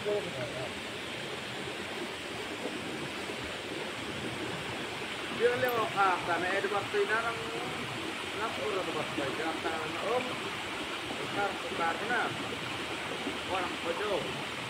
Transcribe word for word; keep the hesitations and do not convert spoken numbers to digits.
Dia lewat apa? Nah, ada waktu ini orang nak urut waktu jangan tahu om. Besar besar na orang bodoh.